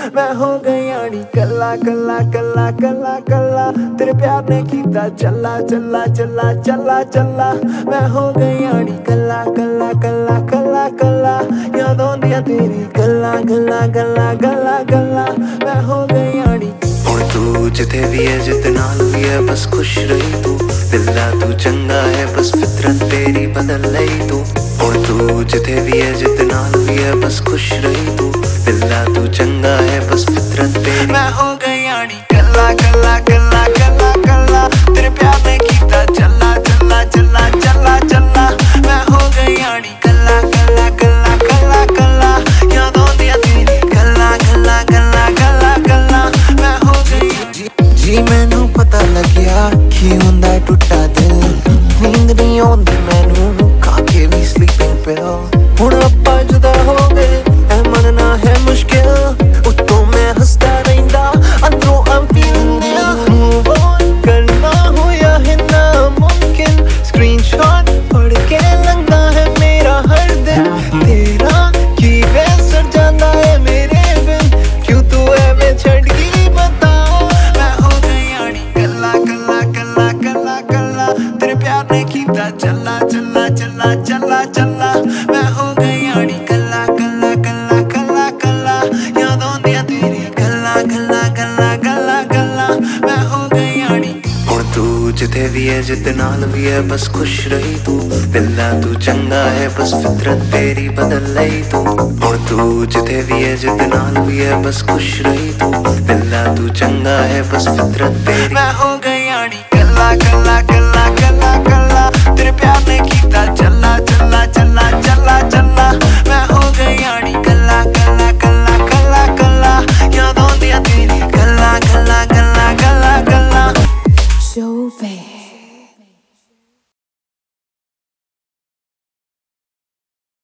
मैं हो गई आड़ी कल्ला कल्ला कल्ला कल्ला कल्ला, तेरे प्यार ने कीता चला चला चला चला चला। मैं हो गई आड़ी कल्ला कल्ला कल्ला कल्ला कल्ला, यादों दिया तेरी गल्ला गल्ला गल्ला गल्ला गल्ला। मैं हो गई आड़ी हुण तू जिथे भी है जिते नाल भी है बस खुश रही तू, दिला तू चंगा है बस फितरत तेरी बदल लई तू। हुण तू जिथे भी है जिते नाल भी है बस खुश रही तू, दिला तू चंगा है बस फितरत तेरी। मैं हो गई आड़ी कल्ला कल्ला कल्ला कल्ला कल्ला, तेरे प्यार ने कीता चला चला चला चला चला। मैं हो गई आड़ी कल्ला कल्ला कल्ला कल्ला कल्ला, यादों दिया तेरी गल्ला गल्ला गल्ला गल्ला गल्ला। मैं हो गई जी मैनू पता लग्या की हुंदा टुटा दिल, नींद नहीं आउंदी मैनू खा के भी स्लीपिंग पिल। हुण आपां जुदा हो गए ऐ मनना है मुश्किल, उत्तों मैं हंसदा रहिंदा अंदरों I'm feeling ill। Move on करना होया है नामुमकिन, स्क्रीनशॉट पढ़ के लंघदा है मेरा हर दिन। तेरा की वैसर जांदा है मेरे बिन, क्यों तू एवें छड़ गई बता। मैं हो गई आड़ी कल्ला कल्ला कल्ला कल्ला कल्ला, तेरे प्यार ने कीता चला चला चला चला चला। मैं हो गई आड़ी कल्ला कल्ला कल्ला कल्ला कल्ला, यादों दिया तेरी गल्ला गल्ला गल्ला गल्ला गल्ला। मैं हो गई आड़ी हुण तू जिथे भी है जिते नाल भी है बस खुश रही तू, दिला तू चंगा है बस फितरत तेरी बदल लई तू। हुण तू जिथे भी है जिते नाल भी है बस खुश रही तू, दिला तू चंगा है बस फितरत तेरी। मैं हो गई आड़ी कल्ला कल्ला कल्ला कल्ला कल्ला, तेरे प्यार ने की